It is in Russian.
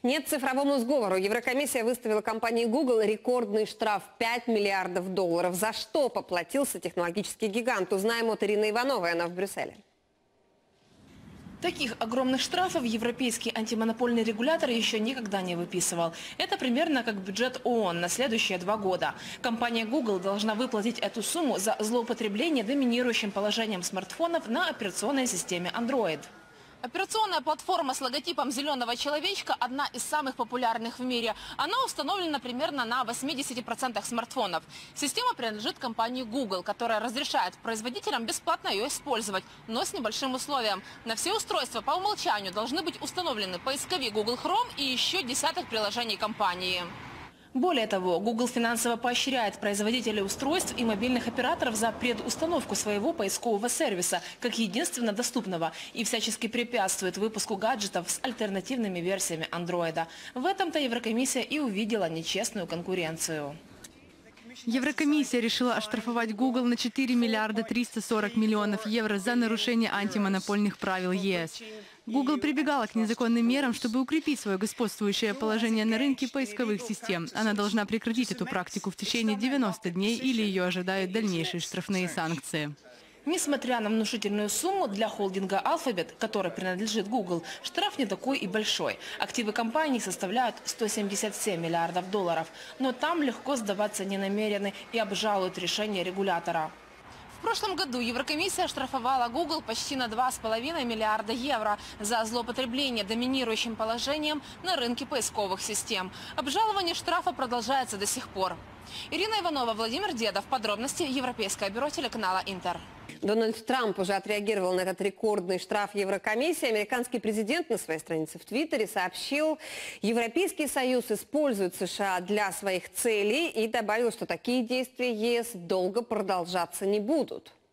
Нет цифровому сговору. Еврокомиссия выставила компании Google рекордный штраф – $5 миллиардов. За что поплатился технологический гигант? Узнаем от Ирины Ивановой, она в Брюсселе. Таких огромных штрафов европейский антимонопольный регулятор еще никогда не выписывал. Это примерно как бюджет ООН на следующие 2 года. Компания Google должна выплатить эту сумму за злоупотребление доминирующим положением смартфонов на операционной системе Android. Операционная платформа с логотипом зеленого человечка – одна из самых популярных в мире. Она установлена примерно на 80% смартфонов. Система принадлежит компании Google, которая разрешает производителям бесплатно ее использовать, но с небольшим условием. На все устройства по умолчанию должны быть установлены поисковик Google Chrome и еще десяток приложений компании. Более того, Google финансово поощряет производителей устройств и мобильных операторов за предустановку своего поискового сервиса, как единственно доступного, и всячески препятствует выпуску гаджетов с альтернативными версиями Android. В этом-то Еврокомиссия и увидела нечестную конкуренцию. Еврокомиссия решила оштрафовать Google на 4 миллиарда 340 миллионов евро за нарушение антимонопольных правил ЕС. Google прибегала к незаконным мерам, чтобы укрепить свое господствующее положение на рынке поисковых систем. Она должна прекратить эту практику в течение 90 дней или ее ожидают дальнейшие штрафные санкции. Несмотря на внушительную сумму, для холдинга Alphabet, который принадлежит Google, штраф не такой и большой. Активы компании составляют $177 миллиардов. Но там легко сдаваться не намерены и обжалуют решение регулятора. В прошлом году Еврокомиссия оштрафовала Google почти на 2,5 миллиарда евро за злоупотребление доминирующим положением на рынке поисковых систем. Обжалование штрафа продолжается до сих пор. Ирина Иванова, Владимир Дедов. Подробности Европейское бюро телеканала Интер. Дональд Трамп уже отреагировал на этот рекордный штраф Еврокомиссии. Американский президент на своей странице в Твиттере сообщил, Европейский Союз использует США для своих целей и добавил, что такие действия ЕС долго продолжаться не будут.